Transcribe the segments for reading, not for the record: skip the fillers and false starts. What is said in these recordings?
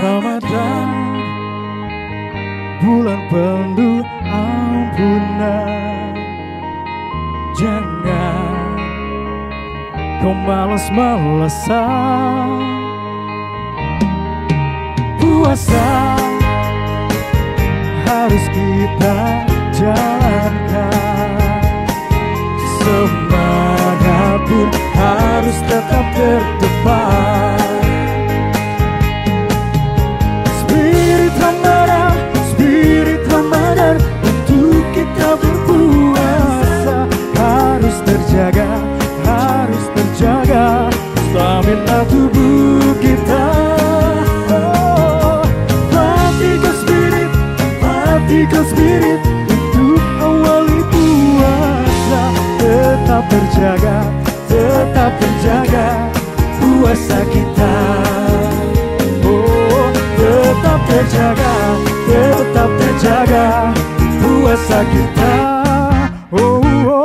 Ramadan, bulan penuh ampunan. Jangan kau malas-malasan. Puasa harus kita jalankan. Semanapun harus tetap terdepan. Spirit Ramadan untuk kita berpuasa. Harus terjaga stamina tubuh kita. Matikan spirit untuk awali puasa. Tetap terjaga puasa kita. Oh, tetap terjaga puasa kita. Oh, oh.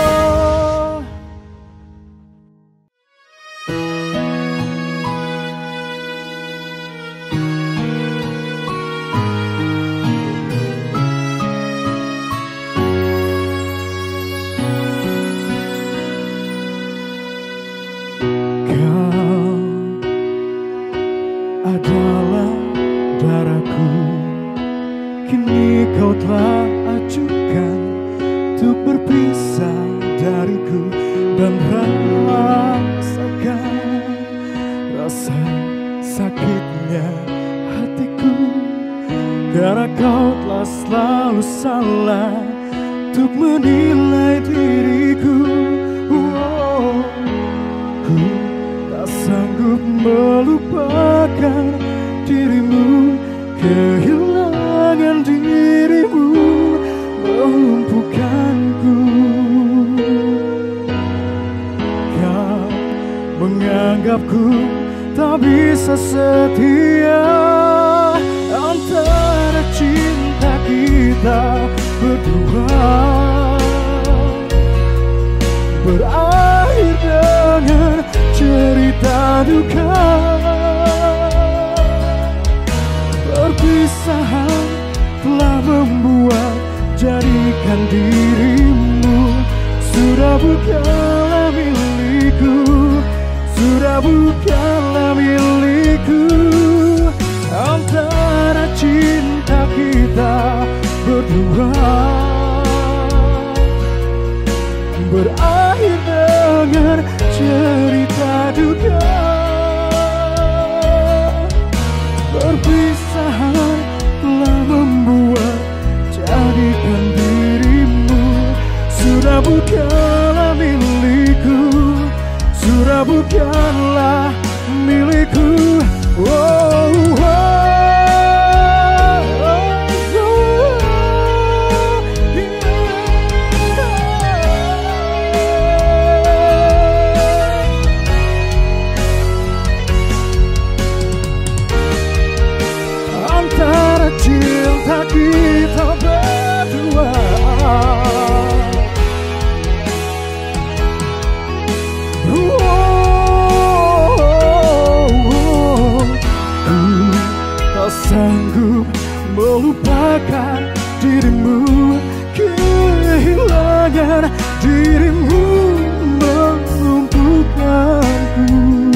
Adalah darahku, kini kau telah ajukan untuk berpisah dariku dan rasakan rasa sakitnya hatiku. Karena kau telah selalu salah untuk menilai diriku. Oh, ku tak sanggup melupakan dirimu, kehilangan dirimu melumpuhkanku. Kau menganggapku tak bisa setia antara cinta kita berdua, berakhir dengan cerita duka. Perpisahan telah membuat jadikan dirimu sudah bukanlah milikku, sudah bukanlah milikku. Antara cinta kita berdua berakhir dengan cerita duka. Perpisahan telah membuat jadikan dirimu sudah bukanlah milikku, sudah bukanlah milikku. Oh, oh. Cinta kita berdua tak sanggup melupakan dirimu, kehilangan dirimu melumpuhkanku.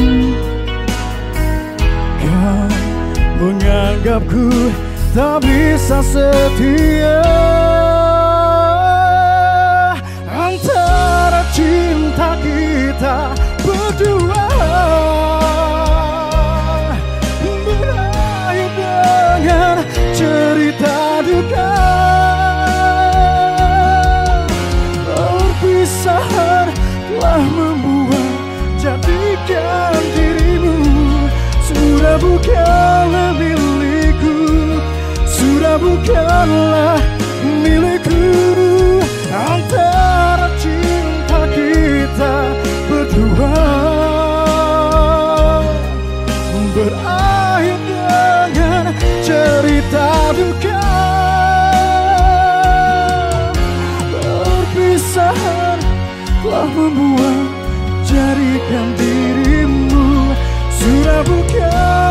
Kau menganggapku tak bisa setia antara cinta kita berdua, berakhir dengan cerita duka. Perpisahan telah membuat jadikan dirimu sudah bukanlah milikku, sudah bukanlah milikku. Antara cinta kita berdua berakhir dengan cerita duka. Perpisahan telah membuat jadikan dirimu sudah bukan